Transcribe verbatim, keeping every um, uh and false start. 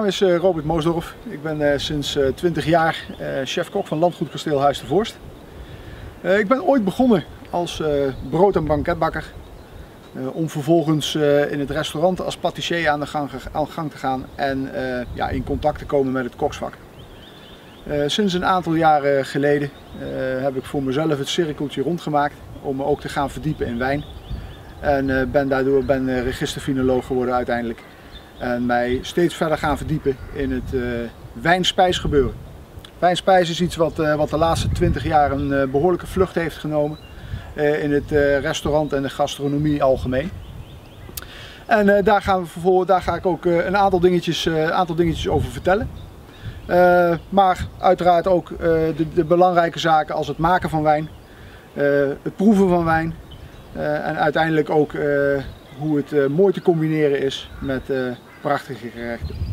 naam is uh, Robert Moosdorf. Ik ben uh, sinds uh, twintig jaar uh, chef-kok van Landgoed Kasteel Huis de Voorst. Uh, ik ben ooit begonnen als uh, brood- en banketbakker. Uh, om vervolgens uh, in het restaurant als patissier aan de gang, aan de gang te gaan en uh, ja, in contact te komen met het koksvak. Uh, sinds een aantal jaren geleden uh, heb ik voor mezelf het cirkeltje rondgemaakt om me ook te gaan verdiepen in wijn. En uh, ben daardoor ben, uh, registerfinoloog geworden uiteindelijk. En mij steeds verder gaan verdiepen in het uh, wijn-spijsgebeuren. Wijn-spijs is iets wat, uh, wat de laatste twintig jaar een uh, behoorlijke vlucht heeft genomen uh, in het uh, restaurant en de gastronomie algemeen. En uh, daar, gaan we vervolgens, daar ga ik ook uh, een aantal dingetjes, uh, aantal dingetjes over vertellen. Uh, maar uiteraard ook uh, de, de belangrijke zaken als het maken van wijn, uh, het proeven van wijn uh, en uiteindelijk ook uh, hoe het uh, mooi te combineren is met uh, prachtige gerechten.